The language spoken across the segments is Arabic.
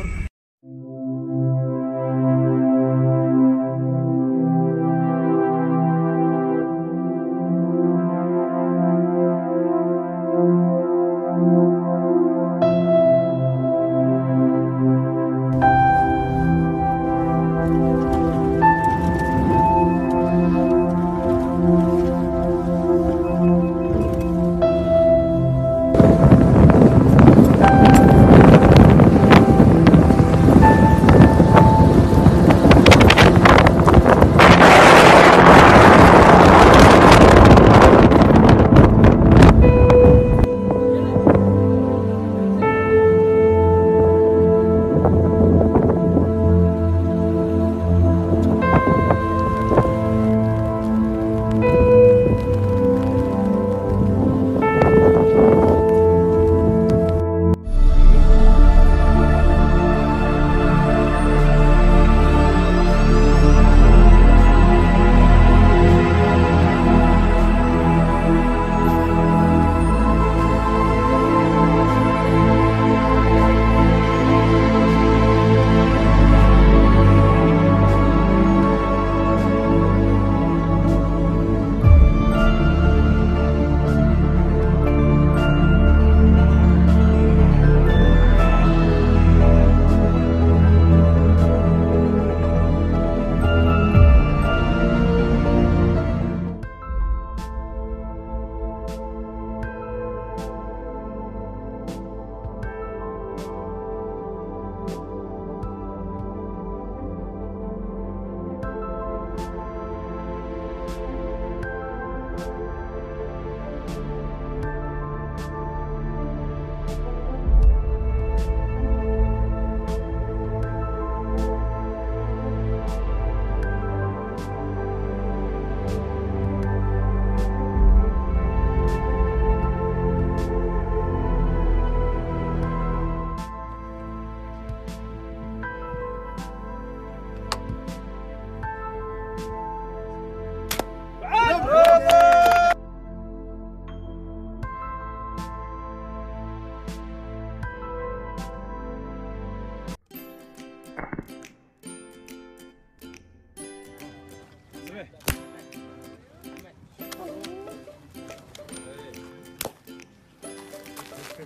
ما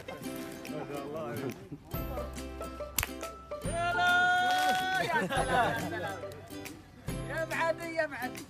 شاء الله عليك. يا سلام يا معدي يا معدي.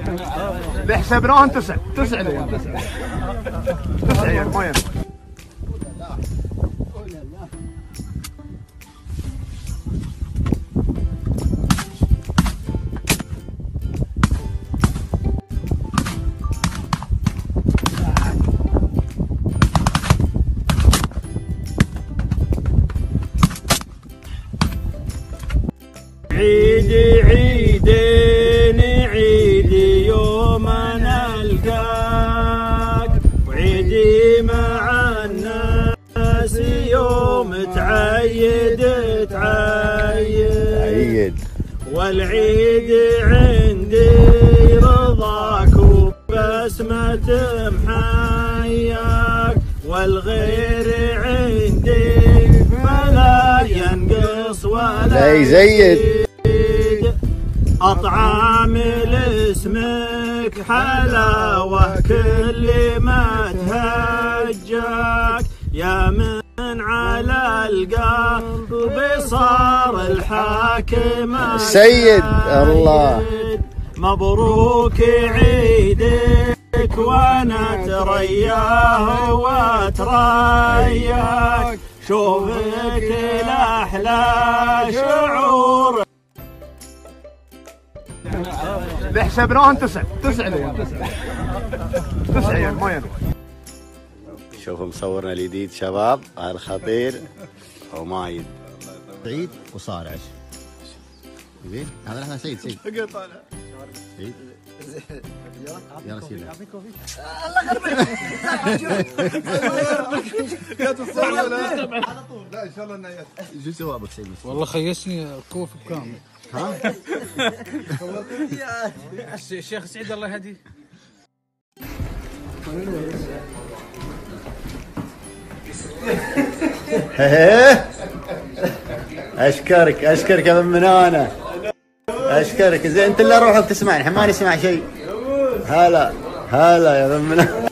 اللي حسبناهم 9 ليال 9 ايام ما ينفع. عيدي عيدين عيدي يوم نلقاك، وعيدي مع الناس يوم تعيد تعيد، والعيد عندي رضاك وبسمة محياك، والغير عندي فلا ينقص ولا زيد أطعام لاسمك حلاوة كل ما تهجاك، يا من على القلب صار الحاكم سيد الله. مبروك عيدك وانا ترياه واترياك، شوفك الأحلى شعور. اللي حسبناهم 9 ليال 9 ايام ما ينفع. شوفوا مصورنا الجديد شباب، الخطير ومايد سعيد وصالح. زين هذا احنا سعيد سعيد يلا سيدي الله يغربك. لا ان شاء الله انه شو سوى ابو سعيد؟ والله خيسني كوف بكامل. ها الشيخ سعيد الله يهديه. اشكرك اشكرك يا ابن منانه، اشكرك. زين انت اللي روحك تسمعني، الحين ما نسمع شيء. هلا هلا يا ابن منانه.